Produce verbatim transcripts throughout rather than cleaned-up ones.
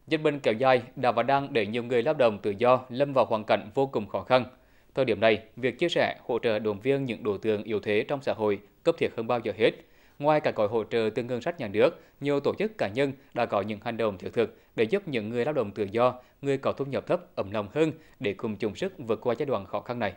Dịch bệnh kéo dài đã và đang để nhiều người lao động tự do lâm vào hoàn cảnh vô cùng khó khăn. Thời điểm này, việc chia sẻ, hỗ trợ động viên những đối tượng yếu thế trong xã hội cấp thiết hơn bao giờ hết. Ngoài các gói hỗ trợ từ ngân sách nhà nước, nhiều tổ chức cá nhân đã có những hành động thiết thực để giúp những người lao động tự do, người có thu nhập thấp ấm lòng hơn để cùng chung sức vượt qua giai đoạn khó khăn này.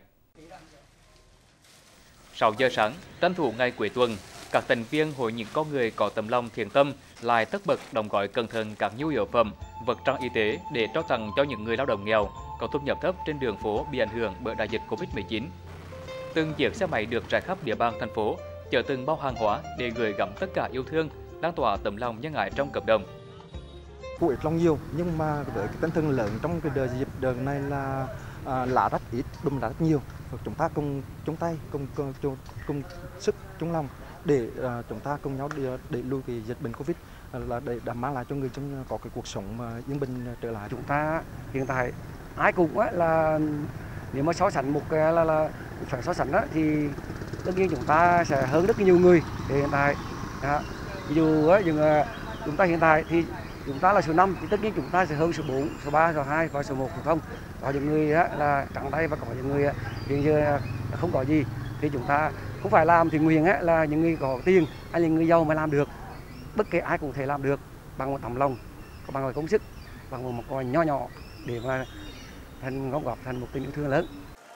sáu giờ sáng, tranh thủ ngày cuối tuần, các thành viên hội những con người có tấm lòng thiện tâm lại tất bật đóng gói cẩn thận các nhu yếu phẩm, vật trang y tế để trao tặng cho những người lao động nghèo có thu nhập thấp trên đường phố bị ảnh hưởng bởi đại dịch Covid mười chín. Từng chiếc xe máy được rải khắp địa bàn thành phố, chở từng bao hàng hóa để gửi gắm tất cả yêu thương, lan tỏa tấm lòng nhân ái trong cộng đồng. Của ít lòng nhiều, nhưng mà với cái tinh thần lớn trong cái đợt dịch đợt này là à, lá rất ít, đùm lá rất nhiều. Chúng ta cùng chung tay, cùng cùng, cùng, cùng sức chung lòng để à, chúng ta cùng nhau để đẩy lùi cái dịch bệnh Covid, là để đảm mang lại cho người dân có cái cuộc sống mà yên bình trở lại. Chúng ta hiện tại ai cũng á, là nếu mà so sánh một cái là là phải so sánh đó, thì tất nhiên chúng ta sẽ hơn rất nhiều người hiện tại. Đó. Dù á, nhưng chúng ta hiện tại thì chúng ta là số năm thì tất nhiên chúng ta sẽ hơn số bốn, số ba, số hai và số một phải không? Có những người á, là trắng tay và có những người hiện giờ không có gì, thì chúng ta không phải làm thì nguyện á, là những người có tiền hay là người giàu mới làm được. Bất kể ai cũng thể làm được bằng một tấm lòng, bằng một công sức, bằng một con nho nhỏ để mà thành góp góp thành một tình yêu thương lớn.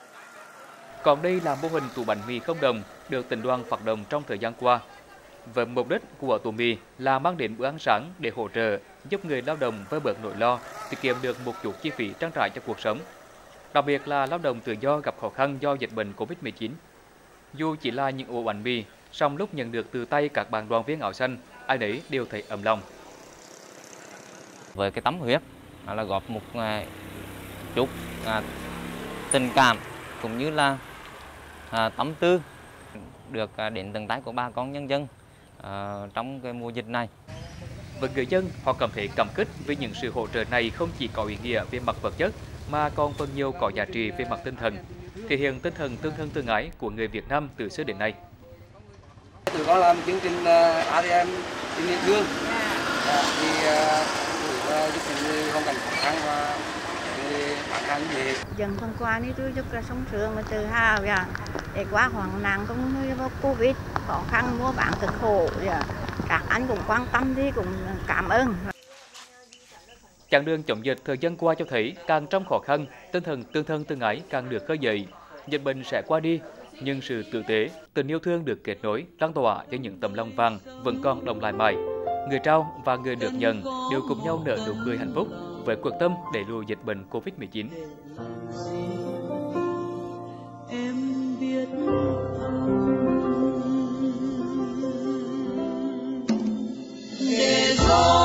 Còn đây là mô hình tủ bánh mì không đồng được tỉnh đoàn phát động trong thời gian qua. Với mục đích của tủ mì là mang đến bữa ăn sáng để hỗ trợ giúp người lao động vơi bớt nỗi lo, tiết kiệm được một chút chi phí trang trải cho cuộc sống. Đặc biệt là lao động tự do gặp khó khăn do dịch bệnh Covid mười chín. Dù chỉ là những ổ bánh mì, song lúc nhận được từ tay các bạn đoàn viên áo xanh, ai nấy đều thấy ấm lòng. Với cái tấm huyết là góp một chút à, tình cảm cũng như là à, tâm tư được à, đến tận tay của bà con nhân dân à, trong cái mùa dịch này. Với người dân, họ cảm thấy cảm kích vì những sự hỗ trợ này không chỉ có ý nghĩa về mặt vật chất mà còn phần nhiều có giá trị về mặt tinh thần, thể hiện tinh thần tương thân tương ái của người Việt Nam từ xưa đến nay. Tụi con làm chương trình a tê em tình yêu thương thì giúp những người hoàn cảnh khó khăn và người bán hàng gì. Dân thông qua này tôi rất là sống sướng và tự hào vậy. Để qua hoạn nạn cũng như Covid khó khăn mua bán cực khổ, các anh cũng quan tâm thì cũng cảm ơn. Chặng đường chống dịch thời gian qua cho thấy càng trong khó khăn, tinh thần tương thân tương ái càng được khơi dậy. Dịch bệnh sẽ qua đi, nhưng sự tử tế, tình yêu thương được kết nối, lan tỏa cho những tấm lòng vàng vẫn còn đọng lại mãi. Người trao và người được nhận đều cùng nhau nở nụ cười hạnh phúc với quyết tâm đẩy lùi dịch bệnh Covid mười chín. Em biết để